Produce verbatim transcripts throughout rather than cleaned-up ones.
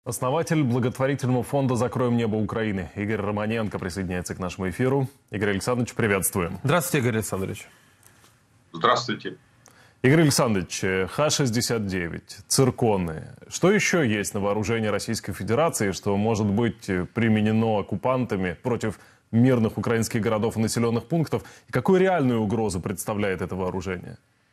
Основатель благотворительного фонда «Закроем небо Украины» Игорь Романенко присоединяется к нашему эфиру. Игорь Александрович, приветствуем. Здравствуйте, Игорь Александрович. Здравствуйте. Игорь Александрович, Х шестьдесят девять, цирконы. Что еще есть на вооружении Российской Федерации, что может быть применено оккупантами против мирных украинских городов и населенных пунктов? И какую реальную угрозу представляет это вооружение?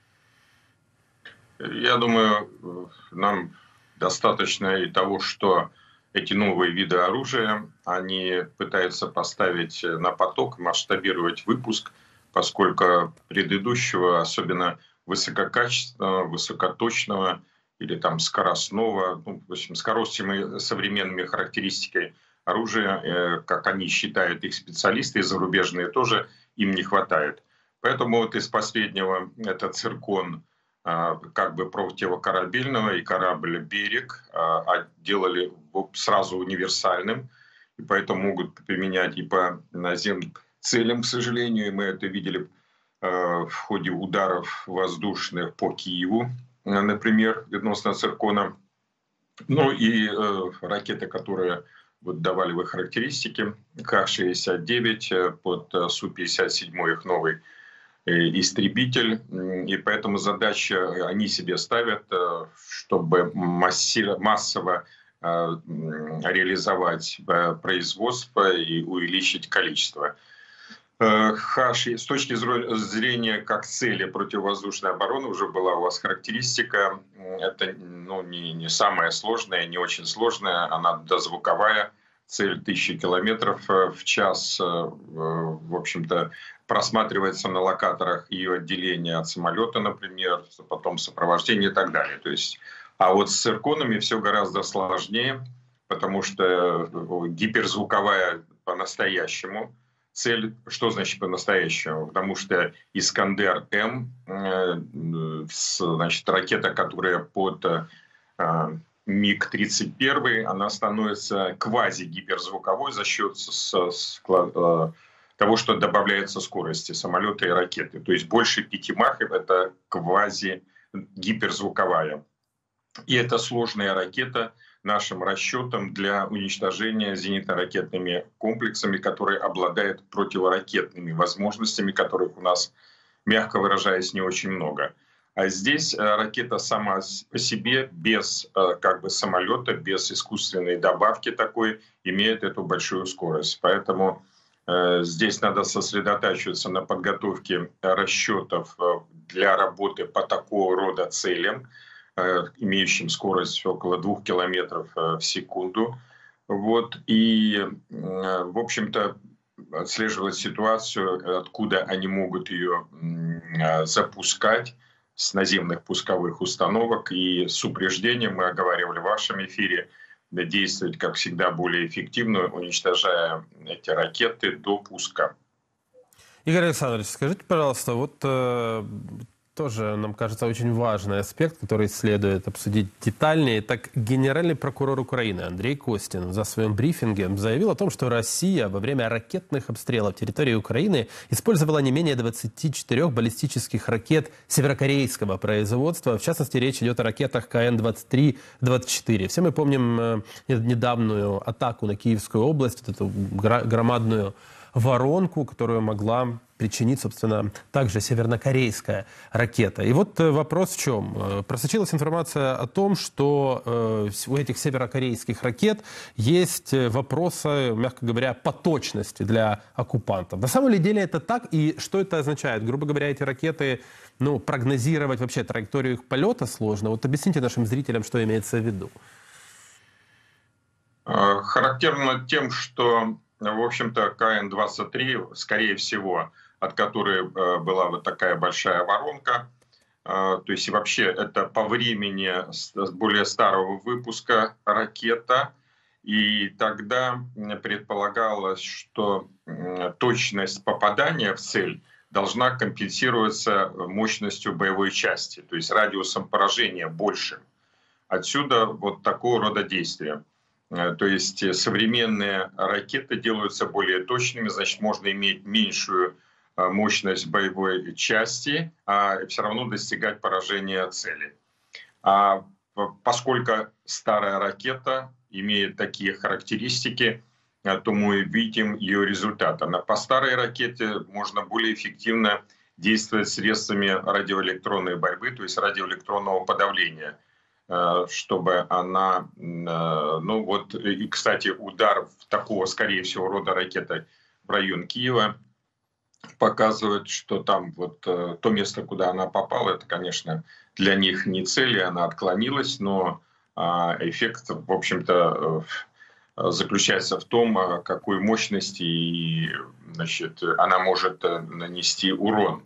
Я думаю, нам достаточно и того, что эти новые виды оружия, они пытаются поставить на поток, масштабировать выпуск, поскольку предыдущего, особенно высококачественного, высокоточного или там скоростного, ну, в общем, скоростными современными характеристиками оружия, как они считают их специалисты и зарубежные тоже, им не хватает. Поэтому вот из последнего это циркон, как бы противокорабельного, и корабль «Берег» делали сразу универсальным, и поэтому могут применять и по наземным целям, к сожалению. Мы это видели в ходе ударов воздушных по Киеву, например, відносно циркона. Ну и ракеты, которые вот давали в их характеристики, Х шестьдесят девять под Су пятьдесят семь, их новый истребитель, и поэтому задача они себе ставят, чтобы массово реализовать производство и увеличить количество. С точки зрения как цели противовоздушной обороны уже была у вас характеристика. Это ну, не, не самая сложная, не очень сложная, она дозвуковая. Цель тысячи километров в час, в общем-то, просматривается на локаторах ее отделение от самолета, например, потом сопровождение и так далее. То есть, а вот с цирконами все гораздо сложнее, потому что гиперзвуковая по-настоящему цель. Что значит по-настоящему? Потому что Искандер-М, значит, ракета, которая под МиГ тридцать один, она становится квази-гиперзвуковой за счет того, что добавляется скорости самолета и ракеты. То есть больше пяти мах — это квази-гиперзвуковая. И это сложная ракета нашим расчетам для уничтожения зенитно-ракетными комплексами, которые обладают противоракетными возможностями, которых у нас, мягко выражаясь, не очень много. А здесь ракета сама по себе, без как бы самолета, без искусственной добавки такой, имеет эту большую скорость. Поэтому э, здесь надо сосредотачиваться на подготовке расчетов для работы по такого рода целям, э, имеющим скорость около двух километров в секунду. Вот. И, э, в общем-то, отслеживать ситуацию, откуда они могут ее э, запускать, с наземных пусковых установок, и с упреждением, мы оговаривали в вашем эфире, действовать, как всегда, более эффективно, уничтожая эти ракеты до пуска. Игорь Александрович, скажите, пожалуйста, вот э, тоже, нам кажется, очень важный аспект, который следует обсудить детальнее. Так, генеральный прокурор Украины Андрей Костин за своем брифинге заявил о том, что Россия во время ракетных обстрелов территории Украины использовала не менее двадцати четырёх баллистических ракет северокорейского производства. В частности, речь идет о ракетах К Н двадцать три двадцать четыре. Все мы помним э, недавнюю атаку на Киевскую область, вот эту громадную воронку, которую могла причинить, собственно, также севернокорейская ракета. И вот вопрос в чем. Просочилась информация о том, что у этих северокорейских ракет есть вопросы, мягко говоря, по точности для оккупантов. На самом ли деле это так? И что это означает? Грубо говоря, эти ракеты, ну, прогнозировать вообще траекторию их полета сложно. Вот объясните нашим зрителям, что имеется в виду. Характерно тем, что, в общем-то, К Н двадцать три, скорее всего, от которой была вот такая большая воронка, то есть и вообще это по времени более старого выпуска ракета, и тогда предполагалось, что точность попадания в цель должна компенсироваться мощностью боевой части, то есть радиусом поражения большим. Отсюда вот такого рода действия. То есть современные ракеты делаются более точными, значит, можно иметь меньшую мощность боевой части, а все равно достигать поражения цели. А поскольку старая ракета имеет такие характеристики, то мы видим ее результат. А по старой ракете можно более эффективно действовать средствами радиоэлектронной борьбы, то есть радиоэлектронного подавления, чтобы она, ну вот, и, кстати, удар такого, скорее всего, рода ракеты в район Киева показывает, что там вот то место, куда она попала, это, конечно, для них не цель, и она отклонилась, но эффект, в общем-то, заключается в том, какой мощности и, значит, она может нанести урон.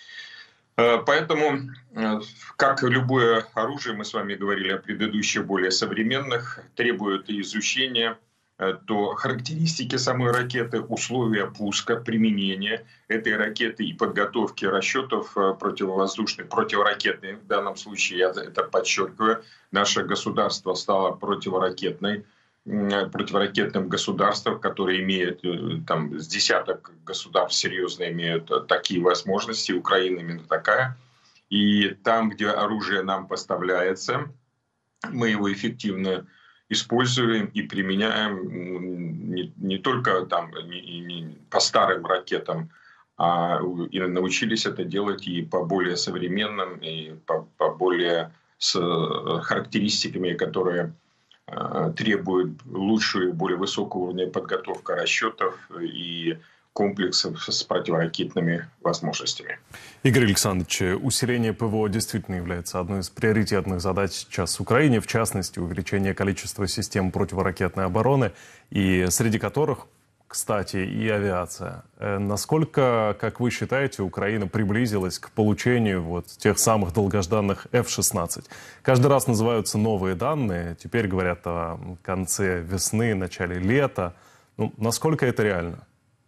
Поэтому, как любое оружие, мы с вами говорили о предыдущих, более современных, требует изучения, то характеристики самой ракеты, условия пуска, применения этой ракеты и подготовки расчетов противовоздушных, противоракетных, в данном случае, я это подчеркиваю, наше государство стало противоракетной, противоракетным государством, которые имеют, там, с десяток государств серьезно имеют такие возможности, Украина именно такая. И там, где оружие нам поставляется, мы его эффективно используем и применяем не, не только там, не, не по старым ракетам, а и научились это делать и по более современным, и по, по более с характеристиками, которые требует лучшую и более высокого уровня подготовки расчетов и комплексов с противоракетными возможностями. Игорь Александрович, усиление ПВО действительно является одной из приоритетных задач сейчас в Украине, в частности, увеличение количества систем противоракетной обороны, и среди которых, кстати, и авиация. Насколько, как вы считаете, Украина приблизилась к получению вот тех самых долгожданных эф шестнадцать? Каждый раз называются новые данные, теперь говорят о конце весны, начале лета. Ну, насколько это реально?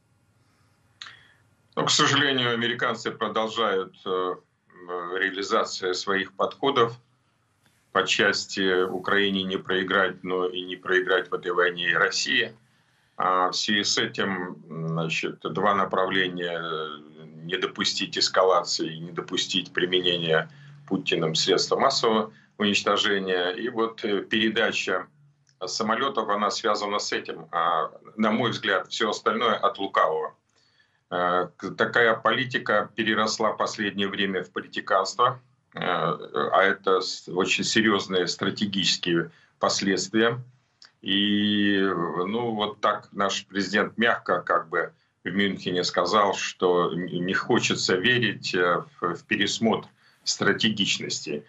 Но, к сожалению, американцы продолжают э, реализацию своих подходов по части Украине не проиграть, но и не проиграть в этой войне и России. А в связи с этим, значит, два направления: не допустить эскалации, не допустить применения Путиным средств массового уничтожения. И вот передача самолетов, она связана с этим. А, на мой взгляд, все остальное от лукавого. Такая политика переросла в последнее время в политиканство, а это очень серьезные стратегические последствия. И ну вот так наш президент мягко как бы в Мюнхене сказал, что не хочется верить в пересмотр стратегичности.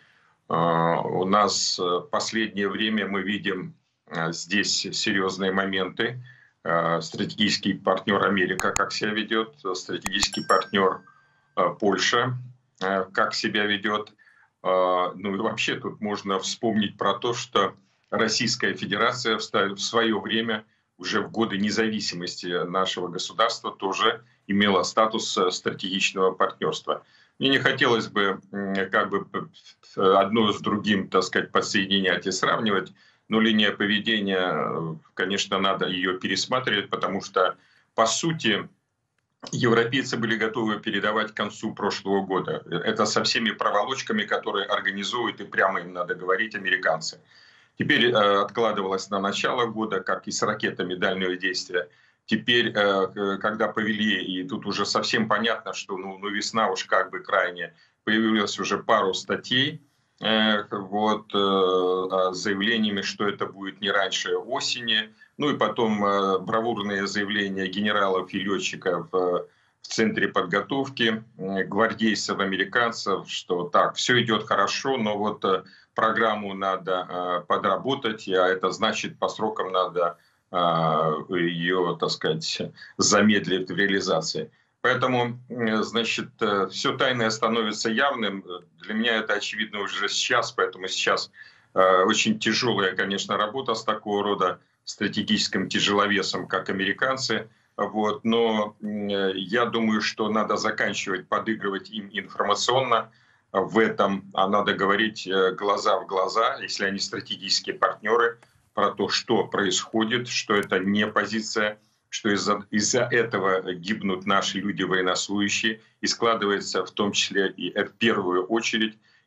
У нас в последнее время мы видим здесь серьезные моменты. Стратегический партнер Америка как себя ведет, стратегический партнер Польша как себя ведет. Ну и вообще тут можно вспомнить про то, что Российская Федерация в свое время, уже в годы независимости нашего государства, тоже имела статус стратегического партнерства. Мне не хотелось бы как бы одно с другим, так сказать, подсоединять и сравнивать, но линия поведения, конечно, надо ее пересматривать, потому что, по сути, европейцы были готовы передавать к концу прошлого года. Это со всеми проволочками, которые организуют, и прямо им надо говорить, американцы. Теперь э, откладывалось на начало года, как и с ракетами дальнего действия. Теперь, э, когда повели, и тут уже совсем понятно, что ну, ну, весна уж как бы крайне, появилось уже пару статей э, вот, э, с заявлениями, что это будет не раньше осени. Ну и потом э, бравурные заявления генералов и летчиков э, в центре подготовки, э, гвардейцев, американцев, что так, все идет хорошо, но вот э, программу надо э, подработать, а это значит, по срокам надо э, ее, так сказать, замедлить в реализации. Поэтому, э, значит, э, все тайное становится явным. Для меня это очевидно уже сейчас, поэтому сейчас э, очень тяжелая, конечно, работа с такого рода стратегическим тяжеловесом, как американцы. Вот. Но э, я думаю, что надо заканчивать подыгрывать им информационно в этом, а надо говорить глаза в глаза, если они стратегические партнеры, про то, что происходит, что это не позиция, что из-за из-за этого гибнут наши люди военнослужащие, и складывается в том числе и в первую очередь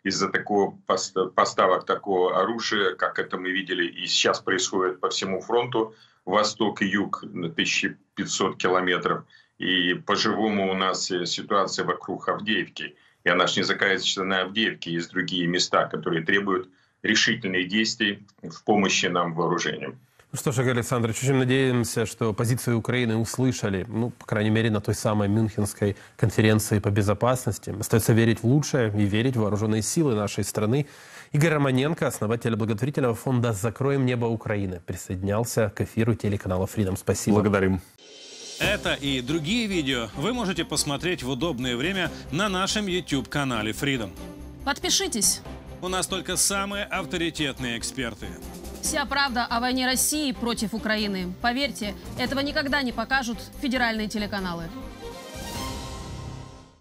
из-за такого поставок такого оружия, как это мы видели и сейчас происходит по всему фронту, восток и юг на тысячу пятьсот километров. И по-живому у нас ситуация вокруг Авдеевки. И она же не заканчивается на Авдеевке, есть другие места, которые требуют решительных действий в помощи нам вооружением. Ну что ж, Игорь Александрович, очень надеемся, что позицию Украины услышали, ну, по крайней мере, на той самой Мюнхенской конференции по безопасности. Остается верить в лучшее и верить в вооруженные силы нашей страны. Игорь Романенко, основатель благотворительного фонда «Закроем небо Украины», присоединялся к эфиру телеканала Freedom. Спасибо. Благодарим. Это и другие видео вы можете посмотреть в удобное время на нашем YouTube-канале Freedom. Подпишитесь. У нас только самые авторитетные эксперты. Вся правда о войне России против Украины. Поверьте, этого никогда не покажут федеральные телеканалы.